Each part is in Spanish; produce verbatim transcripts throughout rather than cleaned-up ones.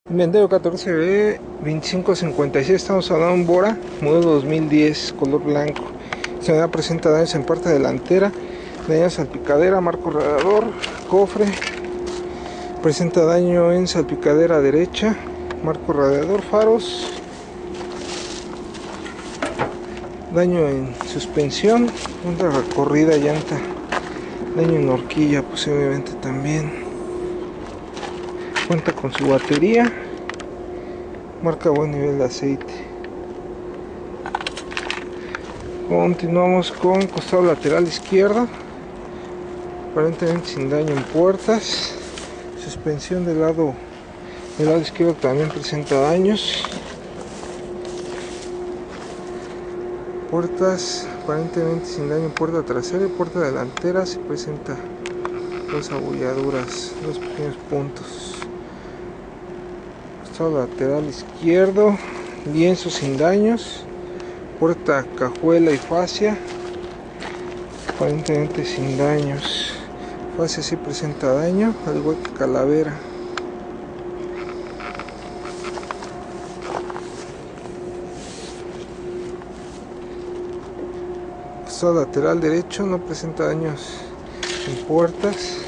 Inventario catorce B veinticinco cincuenta y seis, estamos hablando de un Bora modelo dos mil diez, color blanco. Esta unidad presenta daños en parte delantera, daño en salpicadera, marco radiador, cofre. Presenta daño en salpicadera derecha, marco radiador, faros. Daño en suspensión, llanta recorrida, llanta. Daño en horquilla posiblemente también. Cuenta con su batería, marca buen nivel de aceite. Continuamos con costado lateral izquierdo, aparentemente sin daño en puertas. Suspensión del lado del lado izquierdo también presenta daños. Puertas aparentemente sin daño en puerta trasera y puerta delantera se presenta dos abolladuras, dos pequeños puntos. Costado lateral izquierdo, lienzo sin daños, puerta cajuela y fascia aparentemente sin daños. Fascia sí presenta daño, al igual que calavera. Costado lateral derecho no presenta daños en puertas.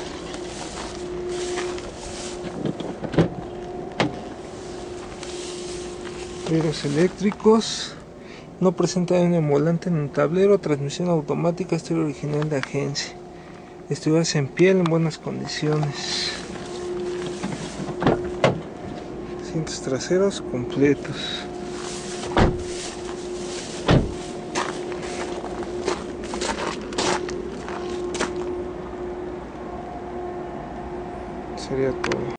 Vidrios eléctricos, no presenta daño en volante en un tablero, transmisión automática, estilo original de agencia. Estuvidas en piel en buenas condiciones. Asientos traseros completos. Sería todo.